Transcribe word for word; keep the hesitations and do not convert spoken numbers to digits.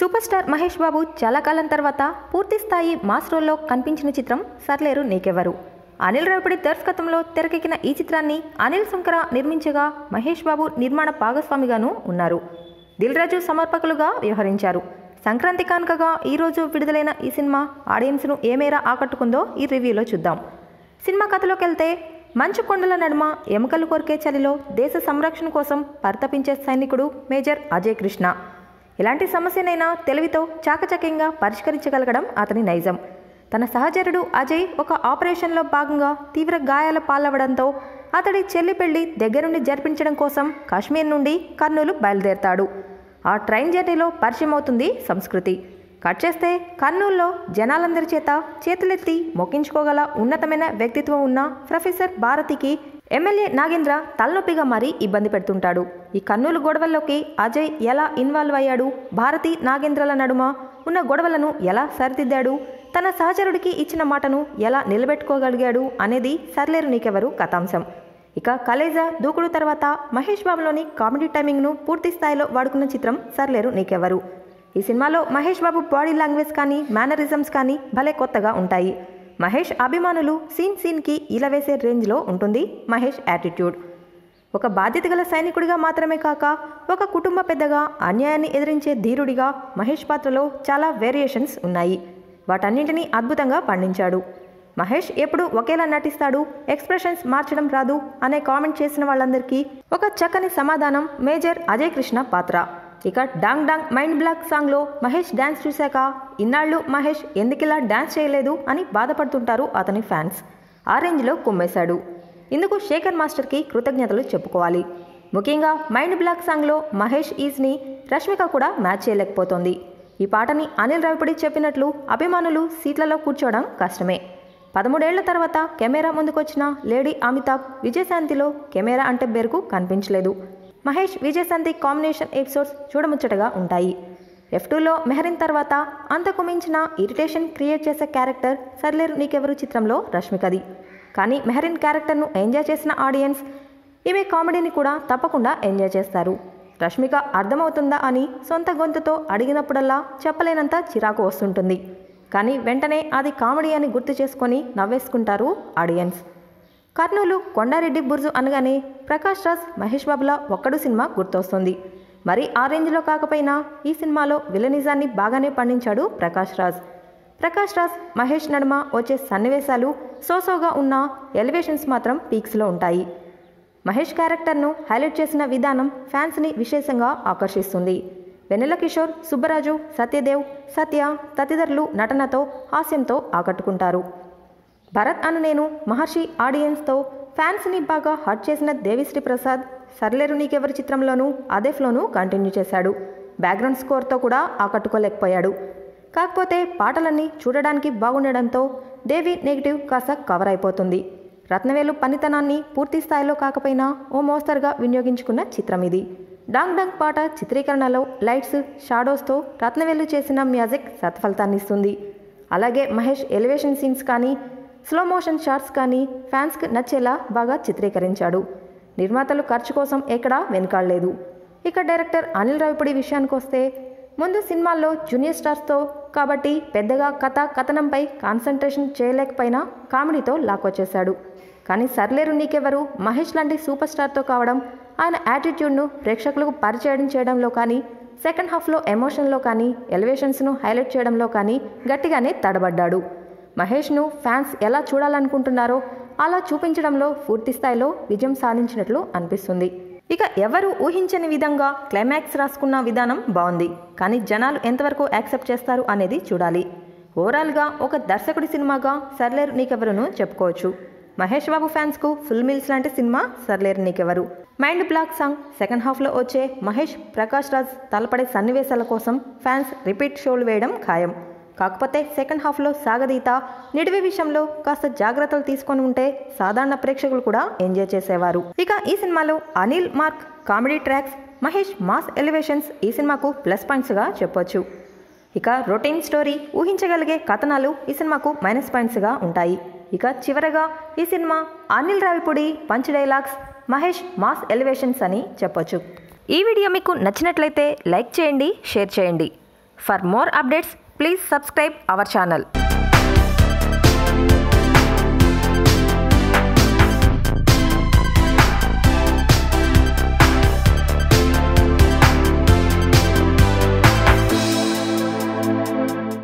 Super star Mahesh Babu చాలా కాలం తర్వాత పూర్తి స్థాయి మాస్ రోల్లో కనిపించిన చిత్రం సరిలేరు నీకెవ్వరు. అనిల్ రావిపుడి దర్శకత్వంలో తెరకెక్కిన ఈ చిత్రాన్ని అనిల్ సుంకర నిర్మించగా మహేష్ బాబు నిర్మాణ భాగస్వామిగాను ఉన్నారు. దిల్ రాజు సమర్పకులుగా వ్యవహరించారు. సంక్రాంతి కానుకగా ఈరోజు విడుదలైన ఈ సినిమా ఆడియన్స్ను ఏ మేర ఆకట్టుకుందో ఈ రివ్యూలో చూద్దాం. సినిమా కథలోకి వెళ్తే మంచు కొండల నడుమ ఎముకలు కొరికే చలిలో దేశ సంరక్షణ కోసం పరితపించే సైనికుడు మేజర్ అజయ్ కృష్ణ. ఎలాంటి సమస్యనైనా తెలివితో చాకచక్యంగా పరిష్కరించగలగడం అతని నైజం. తన సహచరుడు అజయ్ ఒక ఆపరేషన్లో భాగంగా తీవ్ర గాయాల పాలవడంతో అతడి చెల్లి పెళ్లి దగ్గరుండి జరిపించడం కోసం కాశ్మీర్ నుండి కర్నూలు బయలుదేరతాడు. ఆ ట్రైన్ జర్నీలో పరిచయం అవుతుంది సంస్కృతి. కట్ చేస్తే కర్నూలులో జనాలందరి చేత చేతులెత్తి మొక్కించుకోగల ఉన్నతమైన వ్యక్తిత్వం ఉన్న ప్రొఫెసర్ భారతికి ఎమ్మెల్యే నాగేంద్ర తలనొప్పిగా మారి ఇబ్బంది పెడుతుంటాడు. ఈ కర్నూలు గొడవల్లోకి అజయ్ ఎలా ఇన్వాల్వ్ అయ్యాడు, భారతి నాగేంద్రల నడుమ ఉన్న గొడవలను ఎలా సరిదిద్దాడు, తన సహచరుడికి ఇచ్చిన మాటను ఎలా నిలబెట్టుకోగలిగాడు అనేది సరిలేరు నీకెవ్వరు కథాంశం. ఇక కలేజా దూకుడు తర్వాత మహేష్ బాబులోని కామెడీ టైమింగ్ను పూర్తి స్థాయిలో వాడుకున్న చిత్రం సరిలేరు నీకెవ్వరు. ఈ సినిమాలో మహేష్ బాబు బాడీ లాంగ్వేజ్ కానీ మేనరిజమ్స్ కానీ భలే కొత్తగా ఉంటాయి. మహేష్ అభిమానులు సీన్ సీన్కి ఇలా వేసే రేంజ్లో ఉంటుంది మహేష్ యాటిట్యూడ్. ఒక బాధ్యత గల సైనికుడిగా మాత్రమే కాక ఒక కుటుంబ పెద్దగా అన్యాయాన్ని ఎదిరించే ధీరుడిగా మహేష్ పాత్రలో చాలా వేరియేషన్స్ ఉన్నాయి. వాటన్నింటినీ అద్భుతంగా పండించాడు. మహేష్ ఎప్పుడు ఒకేలా నటిస్తాడు, ఎక్స్ప్రెషన్స్ మార్చడం రాదు అనే కామెంట్ చేసిన వాళ్ళందరికీ ఒక చక్కని సమాధానం మేజర్ అజయ్ కృష్ణ పాత్ర. ఇక డాంగ్ డాంగ్ మైండ్ బ్లాక్ సాంగ్లో మహేష్ డ్యాన్స్ చూశాక ఇన్నాళ్ళు మహేష్ ఎందుకిలా డ్యాన్స్ చేయలేదు అని బాధపడుతుంటారు అతని ఫ్యాన్స్. ఆ రేంజ్లో కుమ్మేశాడు. ఇందుకు శేఖర్ మాస్టర్కి కృతజ్ఞతలు చెప్పుకోవాలి. ముఖ్యంగా మైండ్ బ్లాక్ సాంగ్లో మహేష్ ఈజ్ని రష్మిక కూడా మ్యాచ్ చేయలేకపోతోంది. ఈ పాటని అనిల్ రావిపుడి చెప్పినట్లు అభిమానులు సీట్లలో కూర్చోవడం కష్టమే. పదమూడేళ్ల తర్వాత కెమెరా ముందుకొచ్చిన లేడీ అమితాబ్ విజయశాంతిలో కెమెరా అంటే బెరుకు కనిపించలేదు. మహేష్ విజయశాంతి కాంబినేషన్ ఎపిసోడ్స్ చూడముచ్చటగా ఉంటాయి. ఎఫ్ టూలో మెహరిన్ తర్వాత అంతకు మించిన ఇరిటేషన్ క్రియేట్ చేసే క్యారెక్టర్ సరిలేరు నీకెవ్వరు చిత్రంలో రష్మికది. కానీ మెహరిన్ క్యారెక్టర్ను ఎంజాయ్ చేసిన ఆడియన్స్ ఈమె కామెడీని కూడా తప్పకుండా ఎంజాయ్ చేస్తారు. రష్మిక అర్థమవుతుందా అని సొంత గొంతుతో అడిగినప్పుడల్లా చెప్పలేనంత చిరాకు వస్తుంటుంది. కానీ వెంటనే అది కామెడీ అని గుర్తు చేసుకొని నవ్వేసుకుంటారు ఆడియన్స్. కర్నూలు కొండారెడ్డి బుర్జు అనగానే ప్రకాష్ రాజ్ మహేష్ బాబుల ఒక్కడు సినిమా గుర్తొస్తుంది. మరి ఆ రేంజ్లో కాకపోయినా ఈ సినిమాలో విలనిజాన్ని బాగానే పండించాడు ప్రకాష్ రాజ్. ప్రకాష్ రాజ్ మహేష్ నడుమ వచ్చే సన్నివేశాలు సోసోగా ఉన్న ఎలివేషన్స్ మాత్రం పీక్స్లో ఉంటాయి. మహేష్ క్యారెక్టర్ను హైలైట్ చేసిన విధానం ఫ్యాన్స్ని విశేషంగా ఆకర్షిస్తుంది. వెన్నెల కిషోర్, సుబ్బరాజు, సత్యదేవ్, సత్య తదితరులు నటనతో హాస్యంతో ఆకట్టుకుంటారు. భరత్ అను నేను మహర్షి ఆడియన్స్తో ఫ్యాన్స్ని బాగా హర్ట్ చేసిన దేవిశ్రీ ప్రసాద్ సరిలేరు నీకెవ్వరు చిత్రంలోనూ అదే ఫ్లోను కంటిన్యూ చేశాడు. బ్యాక్గ్రౌండ్ స్కోర్తో కూడా ఆకట్టుకోలేకపోయాడు. కాకపోతే పాటలన్నీ చూడడానికి బాగుండడంతో దేవి నెగిటివ్ కాస్త కవర్ అయిపోతుంది. రత్నవేలు పనితనాన్ని పూర్తి స్థాయిలో కాకపోయినా ఓ మోస్తరుగా వినియోగించుకున్న చిత్రం ఇది. డాంగ్ డాంగ్ పాట చిత్రీకరణలో లైట్స్, షాడోస్తో రత్నవేలు చేసిన మ్యూజిక్ సత్ఫలితాన్నిస్తుంది. అలాగే మహేష్ ఎలివేషన్ సీన్స్ కానీ స్లో మోషన్ షాట్స్ కానీ ఫ్యాన్స్కి నచ్చేలా బాగా చిత్రీకరించాడు. నిర్మాతలు ఖర్చు కోసం ఎక్కడా వెనుకాడలేదు. ఇక డైరెక్టర్ అనిల్ రావిపుడి విషయానికి వస్తే ముందు సినిమాల్లో జూనియర్ స్టార్స్తో కాబట్టి పెద్దగా కథ కథనంపై కాన్సన్ట్రేషన్ చేయలేకపోయినా కామెడీతో లాక్కొచ్చేశాడు. కానీ సరిలేరు నీకెవ్వరు మహేష్ లాంటి సూపర్ స్టార్తో కావడం ఆయన యాటిట్యూడ్ను ప్రేక్షకులకు పరిచయం చేయడంలో కానీ, సెకండ్ హాఫ్లో ఎమోషన్లో కానీ, ఎలివేషన్స్ను హైలైట్ చేయడంలో కానీ గట్టిగానే తడబడ్డాడు. మహేష్ను ఫ్యాన్స్ ఎలా చూడాలనుకుంటున్నారో అలా చూపించడంలో పూర్తి స్థాయిలో విజయం సాధించినట్లు అనిపిస్తుంది. ఇక ఎవరు ఊహించని విధంగా క్లైమాక్స్ రాసుకున్న విధానం బాగుంది. కానీ జనాలు ఎంతవరకు యాక్సెప్ట్ చేస్తారు అనేది చూడాలి. ఓవరాల్గా ఒక దర్శకుడి సినిమాగా సరిలేరు నీకెవ్వరును చెప్పుకోవచ్చు. మహేష్ బాబు ఫ్యాన్స్కు ఫుల్ మీల్స్ లాంటి cinema Sarileru Neekevvaru. Mind block song, second హాఫ్లో వచ్చే మహేష్ ప్రకాష్ రాజ్ తలపడే సన్నివేశాల కోసం ఫ్యాన్స్ రిపీట్ షోలు వేయడం ఖాయం. కాకపోతే సెకండ్ హాఫ్లో సాగదీత, నిడివి విషయంలో కాస్త జాగ్రత్తలు తీసుకొని ఉంటే సాధారణ ప్రేక్షకులు కూడా ఎంజాయ్ చేసేవారు. ఇక ఈ సినిమాలో Anil mark comedy tracks, Mahesh mass elevations ఈ సినిమాకు ప్లస్ పాయింట్స్గా చెప్పొచ్చు. ఇక రొటీన్ స్టోరీ, ఊహించగలిగే కథనాలు ఈ సినిమాకు మైనస్ పాయింట్స్గా ఉంటాయి. ఇక చివరగా ఈ cinema Anil Ravipudi punch dialogues, Mahesh mass elevations అని చెప్పొచ్చు. ఈ వీడియో మీకు నచ్చినట్లయితే లైక్ చేయండి, షేర్ చేయండి. For more updates please subscribe our channel.